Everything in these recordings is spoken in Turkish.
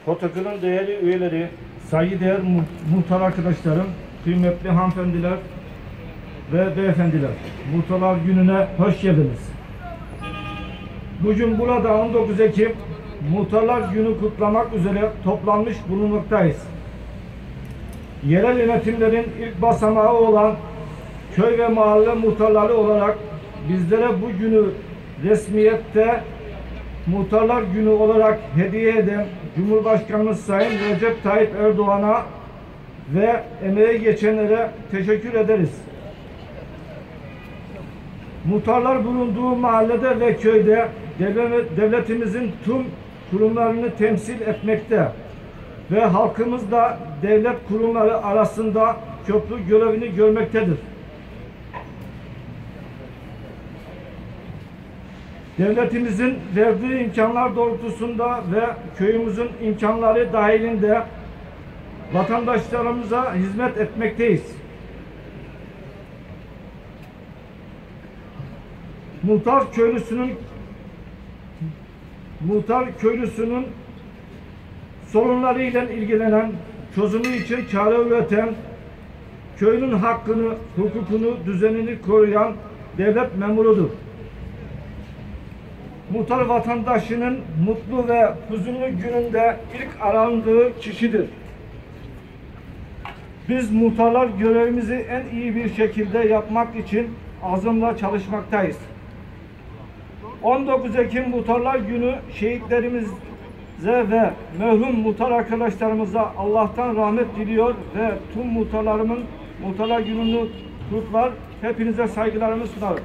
protokolün değerli üyeleri, saygıdeğer muhtar arkadaşlarım, kıymetli hanımefendiler ve beyefendiler, Muhtarlar Günü'ne hoş geldiniz. Bugün burada 19 Ekim Muhtarlar Günü kutlamak üzere toplanmış bulunmaktayız. Yerel yönetimlerin ilk basamağı olan köy ve mahalle muhtarları olarak bizlere bu günü resmiyette Muhtarlar Günü olarak hediye eden Cumhurbaşkanımız Sayın Recep Tayyip Erdoğan'a ve emeği geçenlere teşekkür ederiz. Muhtarlar bulunduğu mahallede ve köyde devletimizin tüm kurumlarını temsil etmekte ve halkımız da devlet kurumları arasında köprü görevini görmektedir. Devletimizin verdiği imkanlar doğrultusunda ve köyümüzün imkanları dahilinde vatandaşlarımıza hizmet etmekteyiz. Muhtar köylüsünün sorunlarıyla ilgilenen, çözümü için çare üreten, köyünün hakkını, hukukunu, düzenini koruyan devlet memurudur. Muhtar vatandaşının mutlu ve huzurlu gününde ilk arandığı kişidir. Biz muhtarlar görevimizi en iyi bir şekilde yapmak için azimle çalışmaktayız. 19 Ekim Muhtarlar Günü şehitlerimize ve merhum muhtar arkadaşlarımıza Allah'tan rahmet diliyor ve tüm Muhtarlar Günü'nü kutlar. Hepinize saygılarımı sunarım.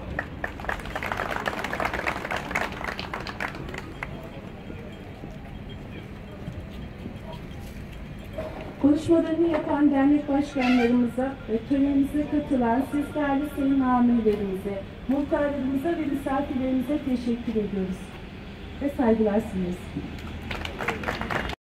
Konuşmalarını yapan dernek başkanlarımıza ve törenimize katılan siz değerli sayın amirlerimize, muhtarlarımıza ve misafirlerimize teşekkür ediyoruz ve saygılar sunuyoruz.